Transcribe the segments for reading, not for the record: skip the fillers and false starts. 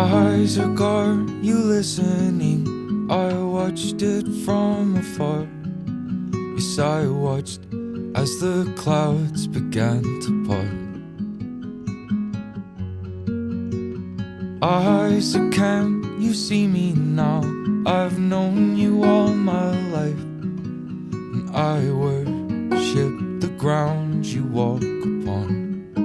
Isaac, are you listening? I watched it from afar. Yes, I watched as the clouds began to part. Isaac, can you see me now? I've known you all my life, and I worship the ground you walk upon.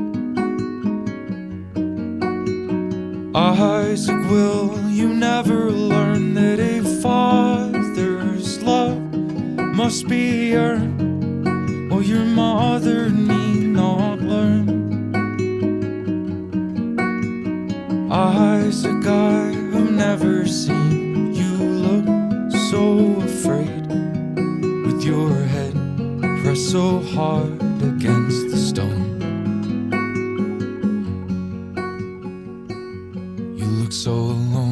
Isaac, will you never learn that a father's love must be earned? Or your mother need not learn. Isaac, I have never seen you look so afraid, with your head pressed so hard against the stone. You look so alone.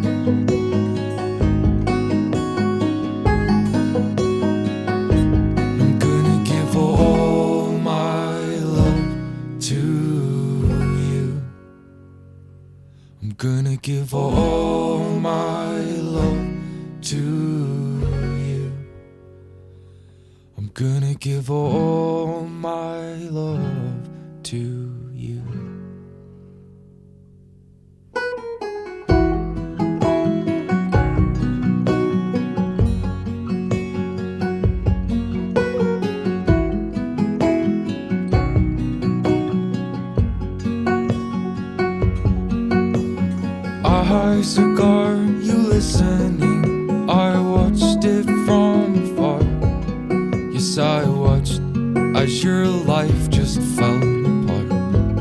I'm gonna give all my love to you. I'm gonna give all my love to you. Isaac, are you listening? I watched it from afar. Yes, I watched as your life just fell apart.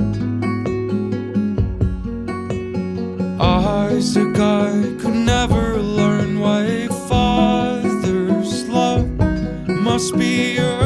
Isaac, I could never learn why a father's love must be